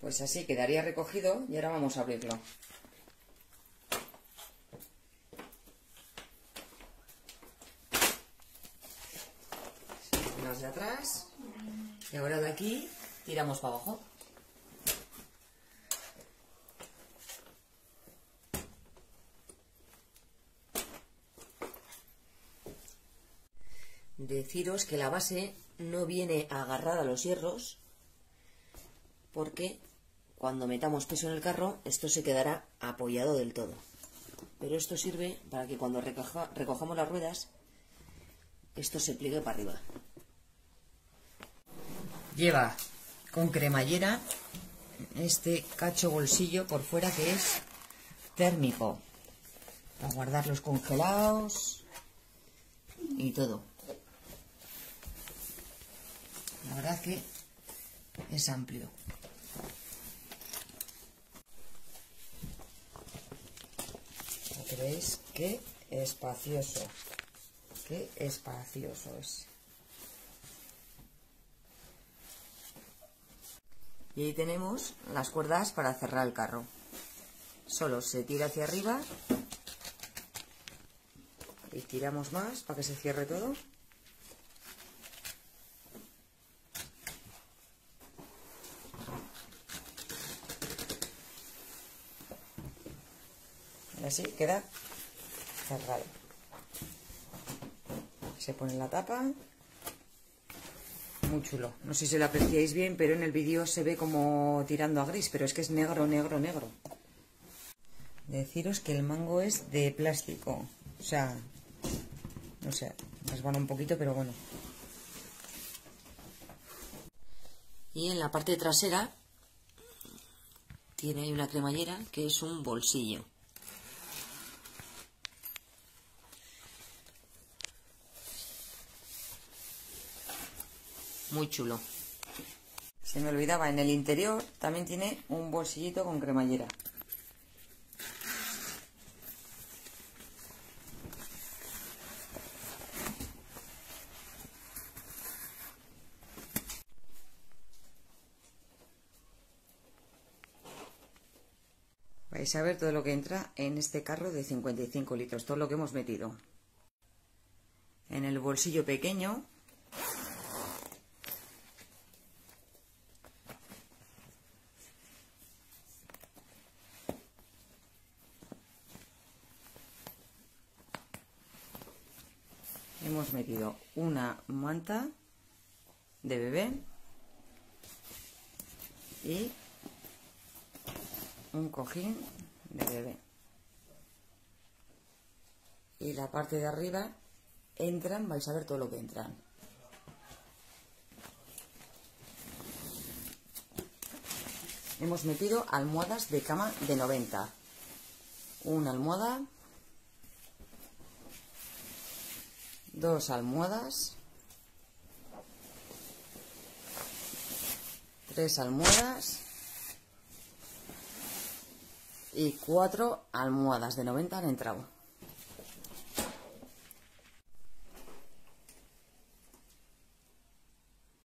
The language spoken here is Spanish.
Pues así quedaría recogido y ahora vamos a abrirlo. Las de atrás y ahora de aquí tiramos para abajo. Deciros que la base no viene agarrada a los hierros porque cuando metamos peso en el carro esto se quedará apoyado del todo. Pero esto sirve para que cuando recojamos las ruedas esto se pliegue para arriba. Lleva con cremallera este cacho bolsillo por fuera que es térmico para guardar los congelados y todo. La verdad que es amplio. Aquí veis qué espacioso es. Y ahí tenemos las cuerdas para cerrar el carro. Solo se tira hacia arriba y tiramos más para que se cierre todo. Y así queda cerrado. Se pone la tapa. Muy chulo. No sé si lo apreciáis bien, pero en el vídeo se ve como tirando a gris, pero es que es negro, negro, negro. Deciros que el mango es de plástico. O sea, no sé, resbala un poquito, pero bueno. Y en la parte trasera tiene ahí una cremallera que es un bolsillo. Muy chulo. Se me olvidaba, en el interior también tiene un bolsillito con cremallera. Vais a ver todo lo que entra en este carro de 55 litros, todo lo que hemos metido. En el bolsillo pequeño hemos metido una manta de bebé y un cojín de bebé. Y la parte de arriba entran, vais a ver todo lo que entran. Hemos metido almohadas de cama de 90. Una almohada, dos almohadas, tres almohadas y 4 almohadas de 90 han entrado.